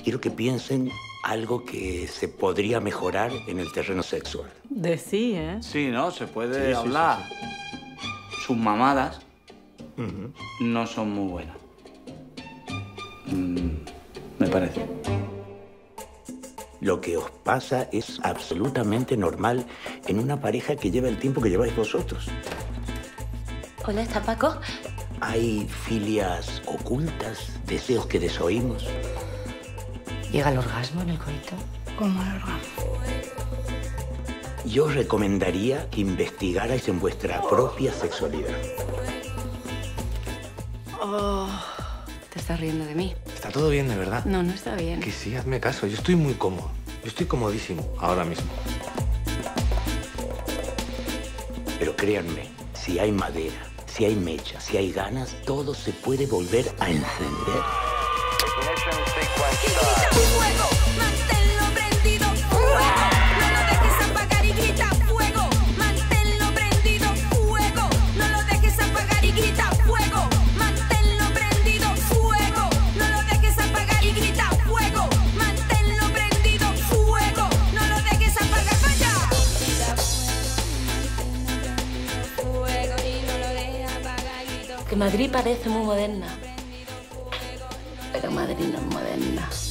quiero que piensen algo que se podría mejorar en el terreno sexual. Sí, ¿eh? Sí, ¿no? Se puede hablar. Sí. Sus mamadas no son muy buenas. Me parece. Lo que os pasa es absolutamente normal en una pareja que lleva el tiempo que lleváis vosotros. Hola, ¿está Paco? Hay filias ocultas, deseos que desoímos. ¿Llega el orgasmo en el coito? ¿Cómo el orgasmo? Yo os recomendaría que investigarais en vuestra propia sexualidad. Te estás riendo de mí. Está todo bien, de verdad. No, no está bien. Que sí, hazme caso. Yo estoy muy cómodo. Yo estoy comodísimo ahora mismo. Pero créanme, si hay madera, si hay mecha, si hay ganas, todo se puede volver a encender. Fuego, manténlo prendido, fuego, no lo dejes apagar y grita fuego, manténlo prendido, fuego, no lo dejes apagar y grita fuego, manténlo prendido, fuego, no lo dejes apagar y grita fuego, manténlo prendido, fuego, no lo dejes apagar, vaya. Fuego y no lo dejes apagar. Que Madrid parece muy moderna. Pero Madrid no es moderna.